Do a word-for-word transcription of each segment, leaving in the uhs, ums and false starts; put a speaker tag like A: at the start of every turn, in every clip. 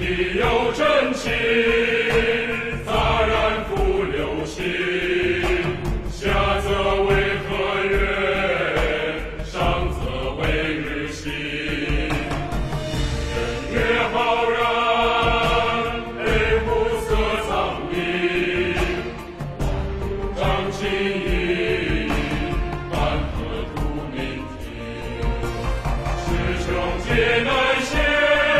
A: 你有真情，洒然不留心。下则为河月，上则为日星。人越浩然，悲不色苍冥。望如张清影，半河图明庭。是穷皆难写。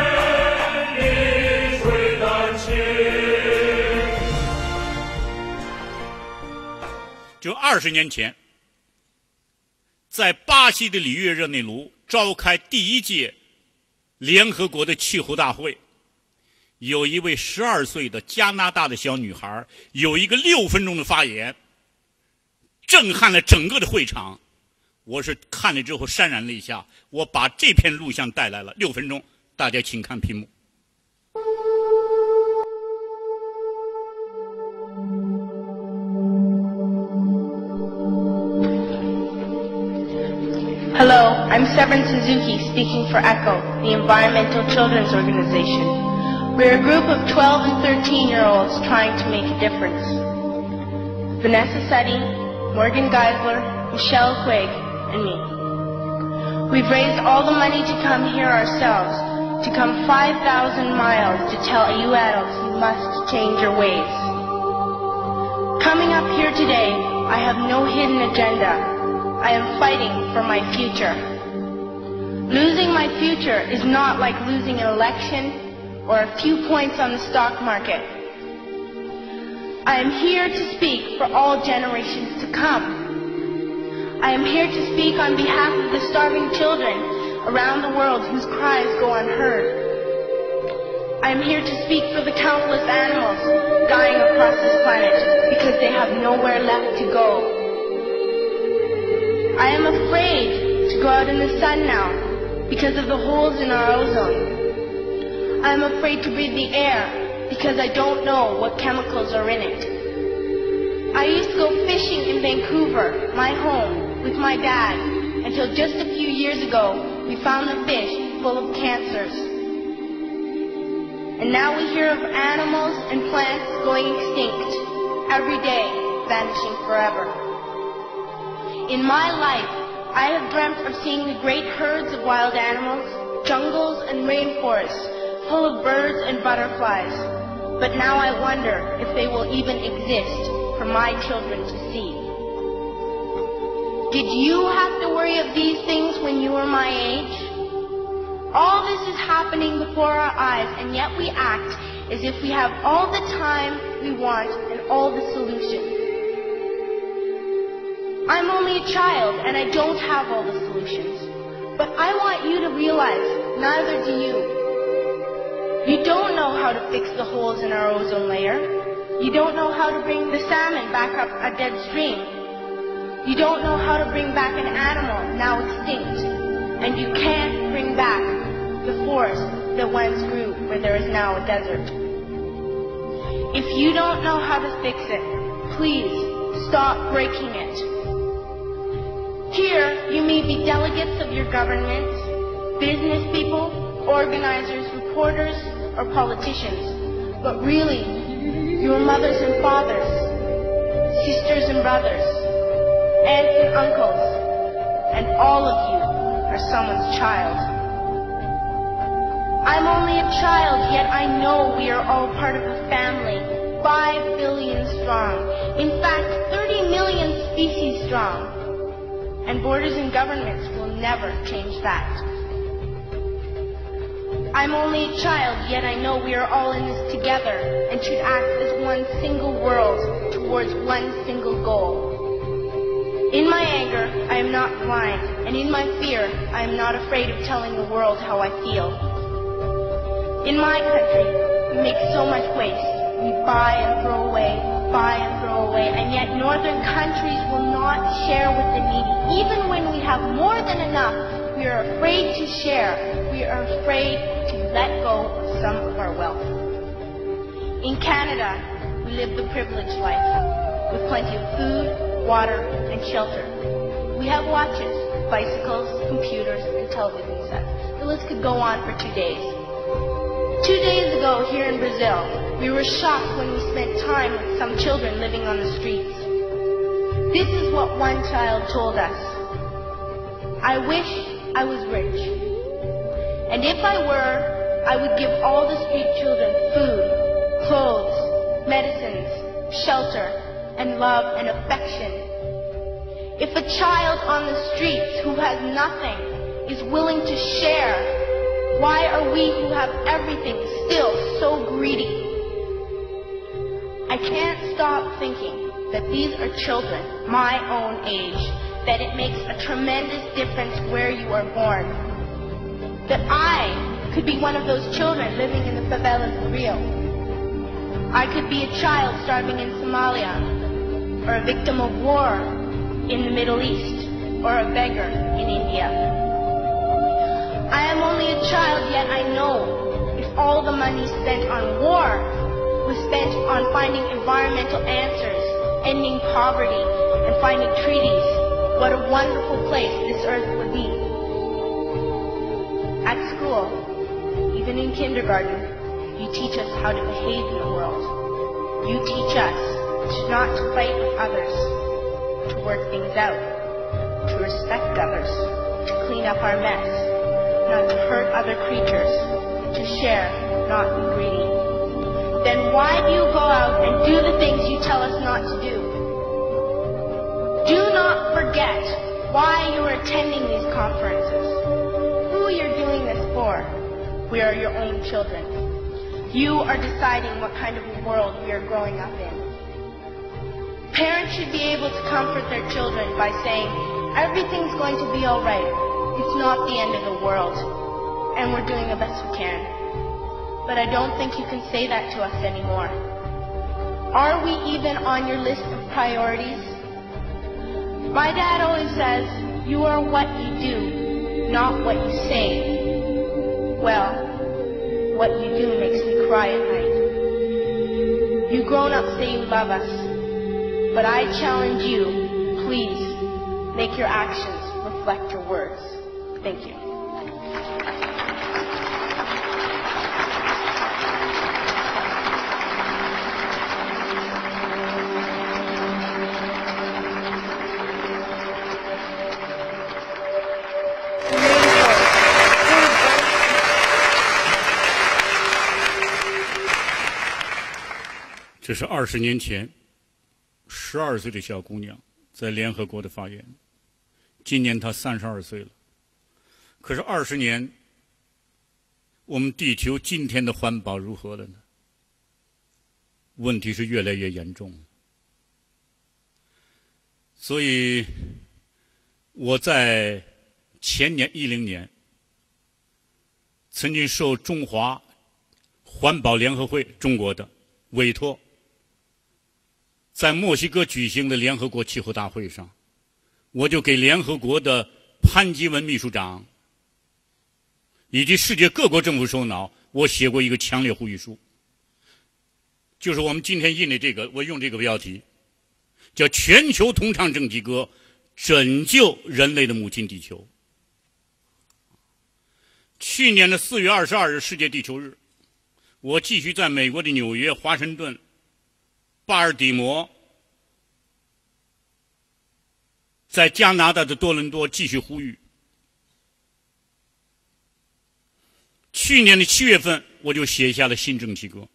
A: 就二十年前，在巴西的里约热内卢召开第一届联合国的气候大会，有一位十二岁的加拿大的小女孩有一个六分钟的发言，震撼了整个的会场。我是看了之后潸然泪下，我把这篇录像带来了，六分钟，大家请看屏幕。
B: Hello, I'm Severin Suzuki speaking for ECHO, the Environmental Children's Organization. We're a group of twelve and thirteen-year-olds trying to make a difference. Vanessa Seti, Morgan Geisler, Michelle Quigg, and me. We've raised all the money to come here ourselves, to come five thousand miles to tell you adults you must change your ways. Coming up here today, I have no hidden agenda. I am fighting for my future. Losing my future is not like losing an election or a few points on the stock market. I am here to speak for all generations to come. I am here to speak on behalf of the starving children around the world whose cries go unheard. I am here to speak for the countless animals dying across this planet because they have nowhere left to go. I am afraid to go out in the sun now because of the holes in our ozone. I am afraid to breathe the air because I don't know what chemicals are in it. I used to go fishing in Vancouver, my home, with my dad, until just a few years ago we found the fish full of cancers. And now we hear of animals and plants going extinct, every day vanishing forever. In my life, I have dreamt of seeing the great herds of wild animals, jungles and rainforests full of birds and butterflies. But now I wonder if they will even exist for my children to see. Did you have to worry of these things when you were my age? All this is happening before our eyes, and yet we act as if we have all the time we want and all the solutions. I'm only a child, and I don't have all the solutions. But I want you to realize, neither do you. You don't know how to fix the holes in our ozone layer. You don't know how to bring the salmon back up a dead stream. You don't know how to bring back an animal now extinct. And you can't bring back the forest that once grew where there is now a desert. If you don't know how to fix it, please stop breaking it. Here, you may be delegates of your governments, business people, organizers, reporters, or politicians. But really, you're mothers and fathers, sisters and brothers, aunts and uncles, and all of you are someone's child. I'm only a child, yet I know we are all part of a family, five billion strong. In fact, thirty million species strong. And borders and governments will never change that. I'm only a child, yet I know we are all in this together and should act as one single world towards one single goal. In my anger, I am not blind, and in my fear, I am not afraid of telling the world how I feel. In my country, we make so much waste. We buy and throw away, buy and throw away, and yet northern countries will not share with the needy. Even when we have more than enough, we are afraid to share. We are afraid to let go of some of our wealth. In Canada, we live the privileged life, with plenty of food, water, and shelter. We have watches, bicycles, computers, and television sets. The list could go on for two days. Two days ago here in Brazil, we were shocked when we spent time with some children living on the streets. This is what one child told us. I wish I was rich. And if I were, I would give all the street children food, clothes, medicines, shelter, and love and affection. If a child on the streets who has nothing is willing to share, why are we who have everything still so greedy? I can't stop thinking that these are children my own age, that it makes a tremendous difference where you are born. That I could be one of those children living in the favelas of Rio. I could be a child starving in Somalia, or a victim of war in the Middle East, or a beggar in India. I am only a child, yet I know if all the money spent on war was spent on finding environmental answers, ending poverty, and finding treaties, what a wonderful place this earth would be. At school, even in kindergarten, you teach us how to behave in the world. You teach us not to fight with others, to work things out, to respect others, to clean up our mess, not to hurt other creatures, to share, not be greedy. Then why do you go out and do the things you tell us not to do? Do not forget why you are attending these conferences, who you're doing this for. We are your own children. You are deciding what kind of a world we are growing up in. Parents should be able to comfort their children by saying, everything's going to be all right. It's not the end of the world, and we're doing the best we can. But I don't think you can say that to us anymore. Are we even on your list of priorities? My dad always says, you are what you do, not what you say. Well, what you do makes me cry at night. You grown-ups say you love us, but I challenge you, please, make your actions reflect your words. Thank you.
A: 这是二十年前，十二岁的小姑娘在联合国的发言。今年她三十二岁了。可是二十年，我们地球今天的环保如何了呢？问题是越来越严重。所以，我在前年一零年，曾经受中华环保联合会中国的委托，在墨西哥举行的联合国气候大会上，我就给联合国的潘基文秘书长以及世界各国政府首脑，我写过一个强烈呼吁书，就是我们今天印的这个，我用这个标题，叫《全球同唱正气歌，拯救人类的母亲地球》。去年的四月二十二日，世界地球日，我继续在美国的纽约、华盛顿、巴尔的摩，在加拿大的多伦多继续呼吁。去年的七月份，我就写下了新正气歌。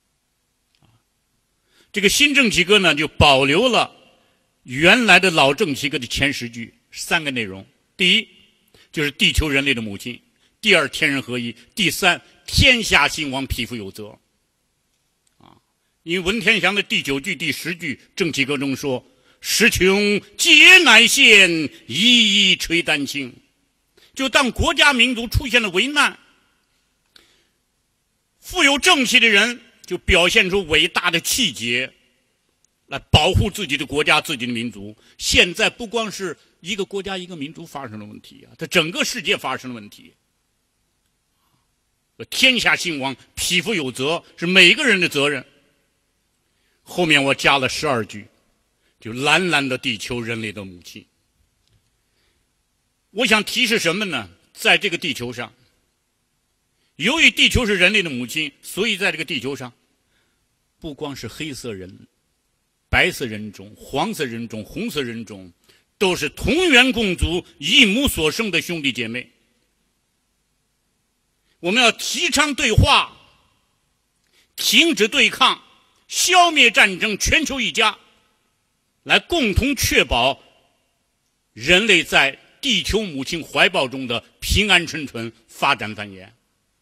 A: 这个新正气歌呢，就保留了原来的老正气歌的前十句，三个内容：第一，就是地球人类的母亲；第二，天人合一；第三，天下兴亡，匹夫有责。啊，因为文天祥的第九句、第十句正气歌中说：“时穷节乃现，一一垂丹青。”就当国家民族出现了危难，富有正气的人就表现出伟大的气节，来保护自己的国家、自己的民族。现在不光是一个国家、一个民族发生了问题啊，它整个世界发生了问题。天下兴亡，匹夫有责，是每个人的责任。后面我加了十二句，就蓝蓝的地球，人类的母亲。我想提示什么呢？在这个地球上， 由于地球是人类的母亲，所以在这个地球上，不光是黑色人、白色人种、黄色人种、红色人种，都是同源共族、一母所生的兄弟姐妹。我们要提倡对话，停止对抗，消灭战争，全球一家，来共同确保人类在地球母亲怀抱中的平安纯纯、发展繁衍。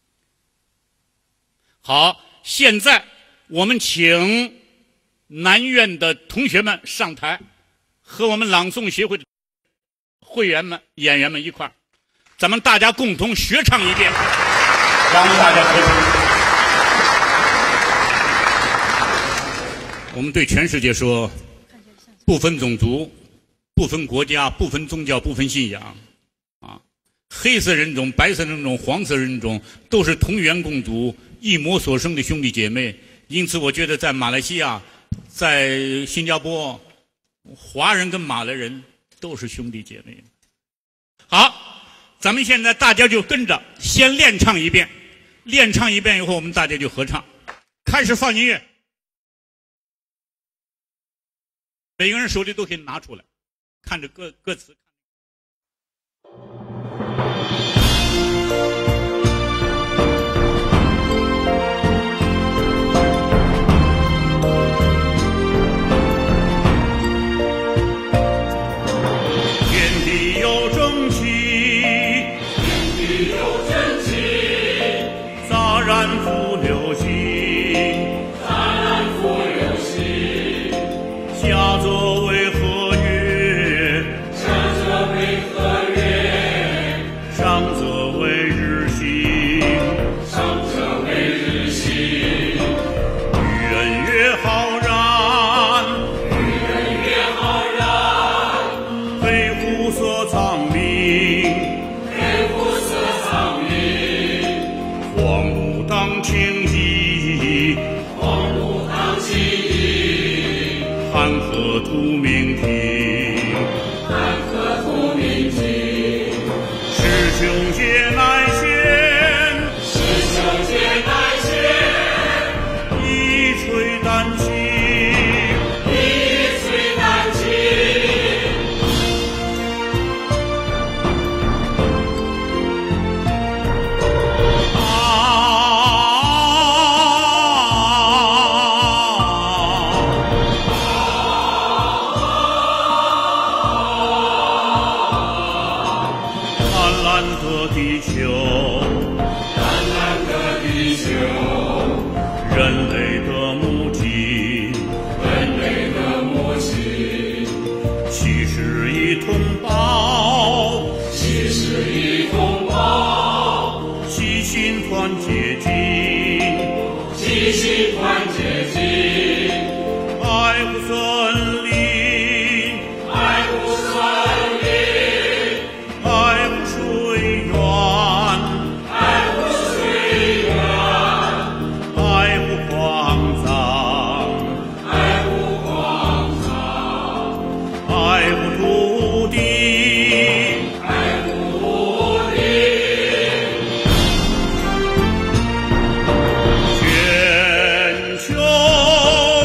A: 好，现在我们请南院的同学们上台，和我们朗诵协会的会员们、演员们一块儿，咱们大家共同学唱一遍，让大家合唱。我们对全世界说，不分种族，不分国家，不分宗教，不分信仰，啊，黑色人种、白色人种、黄色人种都是同源共族、一母所生的兄弟姐妹。因此，我觉得在马来西亚、在新加坡，华人跟马来人都是兄弟姐妹。好，咱们现在大家就跟着先练唱一遍，练唱一遍以后，我们大家就合唱。开始放音乐，每个人手里都可以拿出来，看着歌歌词。
C: 全球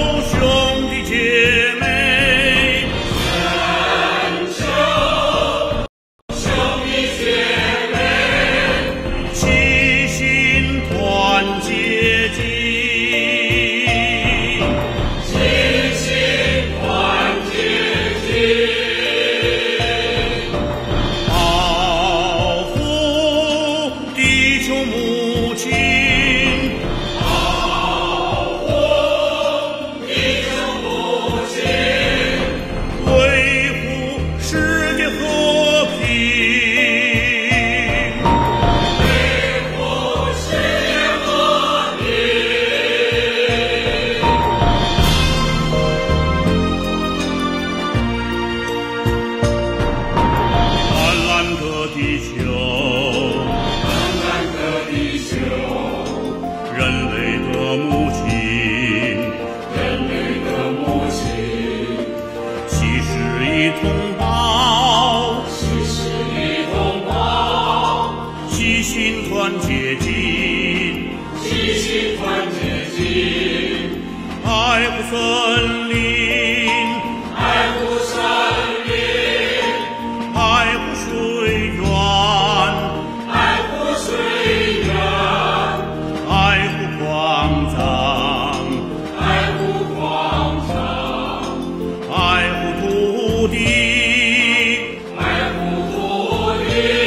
A: 森林，
C: 爱护森林，
A: 爱护水源，
C: 爱护水源，
A: 爱护矿藏，
C: 爱护矿藏，
A: 爱护土地，
C: 爱护土地。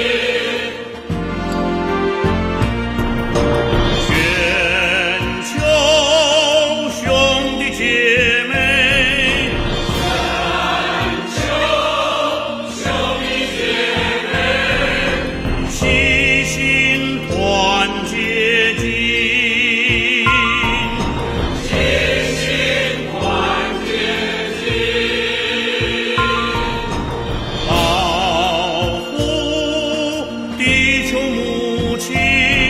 A: 全球兄弟姐妹，
C: 兄弟姐妹，
A: 齐心团结紧，
C: 齐心团结紧，
A: 保护地球母亲，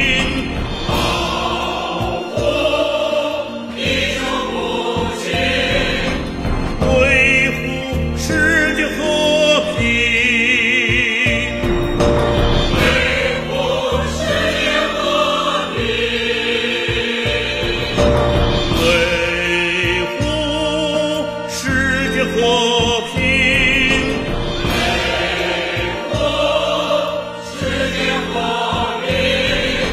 C: 保护地球母亲，
A: 维护世界和平，
C: 维护世界和平，
A: 维护世界和平，
C: 世界和平，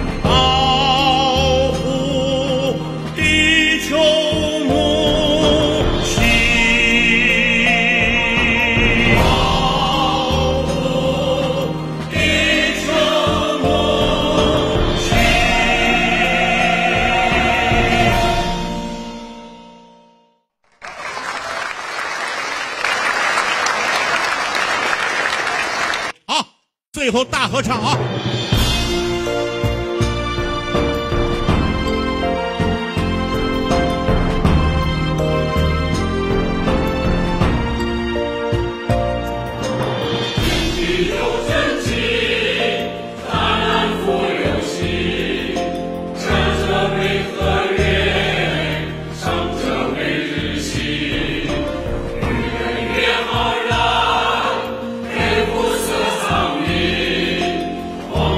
A: 保护地球母亲，保护地球母亲。好，最后大合唱啊！
C: 地有真情，大难复有期，战者为何月，伤者为日息。女人越浩然，背负色苍林，黄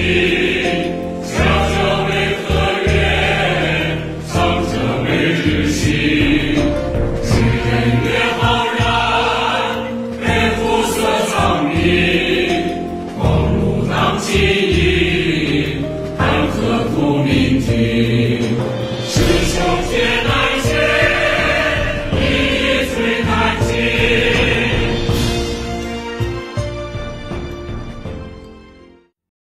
C: 你。